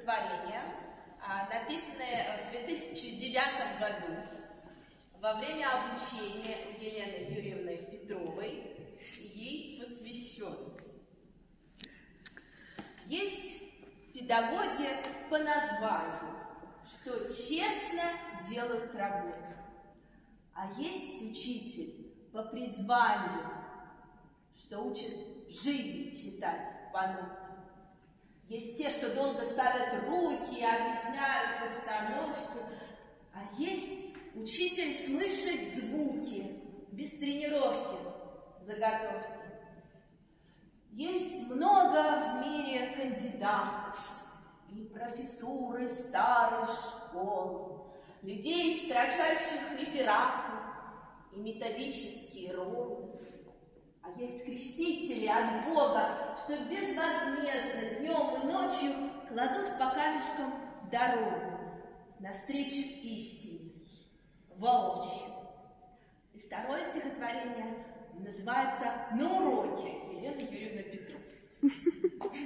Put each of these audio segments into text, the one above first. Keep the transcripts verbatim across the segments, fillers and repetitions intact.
стихотворение, написанное в две тысячи девятом году во время обучения у Елены Юрьевны Петровой, ей посвящен. Есть педагоги по названию, что честно делают работу, а есть учитель по призванию, что учит жизнь читать по нотам. Есть те, что долго ставят руки и объясняют постановки, а есть учитель слышать звуки, без тренировки, заготовки. Есть много в мире кандидатов и профессуры старой школы, людей, строчащих рефераты и методические ролы. А есть крестители от Бога, что безвозмездно днем и ночью кладут по камешкам дорогу навстречу истине, воочию. И второе стихотворение называется «На уроке» Елены Юрьевны Петровой.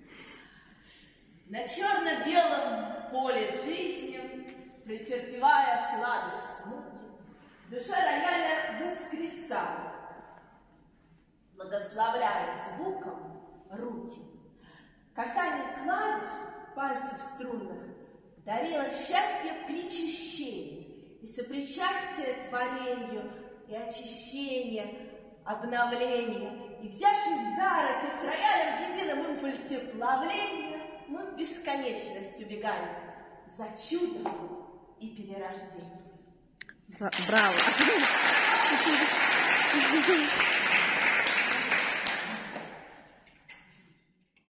На черно-белом поле жизни, претерпевая сладость муки, душа рояля воскресала, благословляя звуком руки. Касание клавиш пальцев струнных дарило счастье причащения и сопричастие творению, и очищение, обновление. И взявшись за руки с роялем в едином импульсе плавления, мы в бесконечность убегаем за чудом и перерождением. Браво!